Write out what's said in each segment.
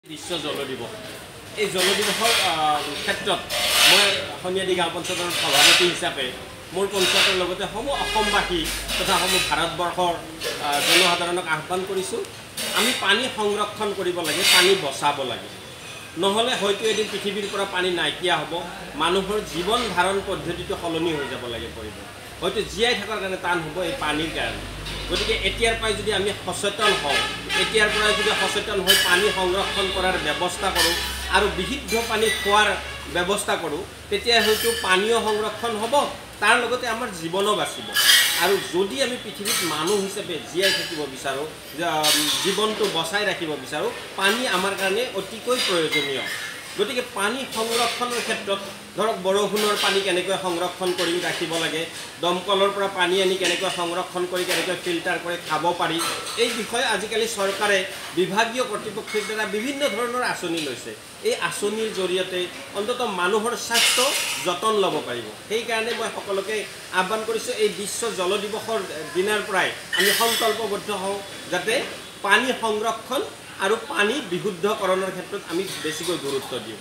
বিশ্ব জল দিৱস এই জল দিৱসৰ ক্ষেত্ৰত মই সনিয়াদি গাঁও পঞ্চায়তৰ সভাপতি হিচাপে মোৰ পঞ্চায়তৰ লগতে সমূহ অসমবাসী তথা সমূহ ভাৰতবৰ্ষৰ জনসাধাৰণক আহ্বান কৰিছোঁ আমি পানী সংৰক্ষণ কৰিব লাগে পানী বচাব লাগে নহলে হয়তো এদিন পৃথিৱীৰ পৰা পানী নাইকিয়া হ'ব মানুহৰ জীৱন ধাৰণ পদ্ধতিটো সলনি হৈ যাব লাগে পৰিব হয়তো জীয়াই থকাৰ কাৰণে টান হ'ব এই পানীৰ কাৰণে গতিকে এতিয়াৰ পৰাই যদি আমি সচেতন হওঁ এতিয়াৰ পৰাই যদি সচেতন হৈ পানী সংৰক্ষণ কৰাৰ ব্যৱস্থা কৰোঁ আৰু বিশুদ্ধ পানী খোৱাৰ ব্যৱস্থা কৰোঁ তেতিয়া হয়তো পানীও সংৰক্ষণ হ'ব তাৰ লগতে আমাৰ জীৱনো বাচিব আৰু যদি আমি পৃথিৱীত মানুহ হিচাপে জীয়াই থাকিব বিচাৰোঁ জীৱনটো বচাই ৰাখিব বিচাৰোঁ পানী আমাৰ কাৰণে অতিকৈ প্ৰয়োজনীয় গতিকে পানী সংৰক্ষণৰ ক্ষেত্ৰত ধৰক বৰষুণৰ পানী কেনেকৈ সংৰক্ষণ কৰি ৰাখিব লাগে দমকলৰ পৰা পানী আনি কেনেকৈ সংৰক্ষণ কৰি কেনেকৈ ফিল্টাৰ কৰি খাব পাৰি এই বিষয়ে আজিকালি চৰকাৰে বিভাগীয় কৰ্তৃপক্ষৰ দ্বাৰা বিভিন্ন ধৰণৰ আঁচনি লৈছে এই আঁচনিৰ জৰিয়তে অন্ততঃ মানুহৰ স্বাস্থ্য যতন ল'ব পাৰিব সেইকাৰণে মই সকলোকে আহ্বান কৰিছোঁ এই বিশ্ব জল দিৱসৰ দিনাৰ পৰাই আমি সংকল্পবদ্ধ হওঁ যাতে পানী সংৰক্ষণ আৰু পানী বিশুদ্ধকৰণৰ ক্ষেত্ৰত আমি বেছিকৈ গুৰুত্ব দিওঁ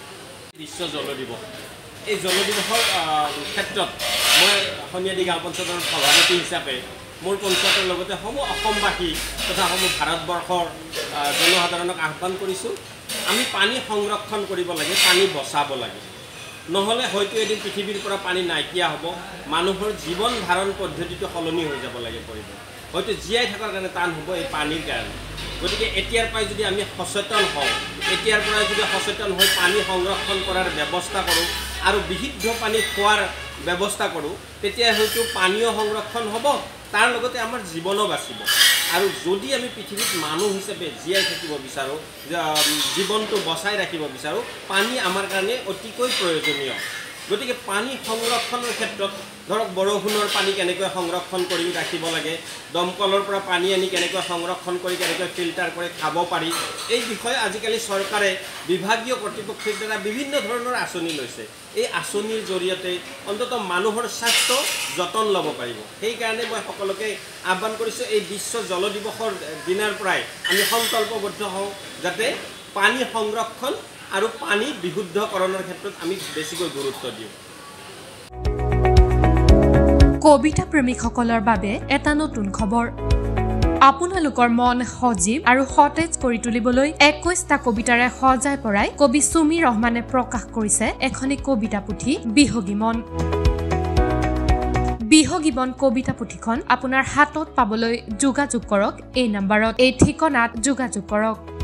বিশ্ব জল দিৱস এই জল দিৱসৰ ক্ষেত্ৰত মই সনিয়াদি গাঁও পঞ্চায়তৰ সভাপতি হিচাপে মোৰ পঞ্চায়তৰ লগতে সমূহ অসমবাসী তথা সমূহ ভাৰতবৰ্ষৰ জনসাধাৰণক আহ্বান কৰিছোঁ আমি পানী সংৰক্ষণ কৰিব লাগে পানী বচাব লাগে নহলে হয়তো এদিন পৃথিৱীৰ পৰা পানী নাইকিয়া হ'ব মানুহৰ জীৱন ধাৰণ পদ্ধতিটো সলনি হৈ যাব লাগে পৰিব হয়তো জীয়াই থকাৰ কাৰণে টান হ'ব এই পানীৰ কাৰণে গতিকে এতিয়াৰ পৰাই যদি আমি সচেতন হওঁ এতিয়াৰ পৰাই যদি সচেতন হৈ পানী সংৰক্ষণ কৰাৰ ব্যৱস্থা কৰোঁ আৰু বিশুদ্ধ পানী খোৱাৰ ব্যৱস্থা কৰোঁ তেতিয়া হয়তো পানীও সংৰক্ষণ হ'ব তাৰ লগতে আমাৰ জীৱনো বাচিব আৰু যদি আমি পৃথিৱীত মানুহ হিচাপে জীয়াই থাকিব বিচাৰোঁ জীৱনটো বচাই ৰাখিব বিচাৰোঁ পানী আমাৰ কাৰণে অতিকৈ প্ৰয়োজনীয় গতিকে পানী সংৰক্ষণৰ ক্ষেত্ৰত ধৰক বৰষুণৰ পানী কেনেকৈ সংৰক্ষণ কৰি ৰাখিব লাগে দমকলৰ পৰা পানী আনি কেনেকৈ সংৰক্ষণ কৰি কেনেকৈ ফিল্টাৰ কৰি খাব পাৰি এই বিষয়ে আজিকালি চৰকাৰে বিভাগীয় কৰ্তৃপক্ষৰ দ্বাৰা বিভিন্ন ধৰণৰ আঁচনি লৈছে এই আঁচনিৰ জৰিয়তে অন্ততঃ মানুহৰ স্বাস্থ্য যতন ল'ব পাৰিব সেইকাৰণে মই সকলোকে আহ্বান কৰিছোঁ এই বিশ্ব জল দিৱসৰ দিনাৰ পৰাই আমি সংকল্পবদ্ধ হওঁ যাতে পানী সংৰক্ষণ আৰু পানী বিশুদ্ধকৰণৰ ক্ষেত্ৰত আমি বেছিকৈ গুৰুত্ব দিওঁ কবিতা প্ৰেমিকসকলৰ বাবে এটা নতুন খবৰ আপোনালোকৰ মন সজীৱ আৰু সতেজ কৰি তুলিবলৈ 21টা কবিতাৰে সজাই পৰাই কবি সুমি ৰহমানে প্ৰকাশ কৰিছে এখনি কবিতা পুথি বিহগীমন বিহগীমন কবিতা পুথিখন আপোনাৰ হাতত পাবলৈ যোগাযোগ কৰক এই নম্বৰত এই ঠিকনাত যোগাযোগ কৰক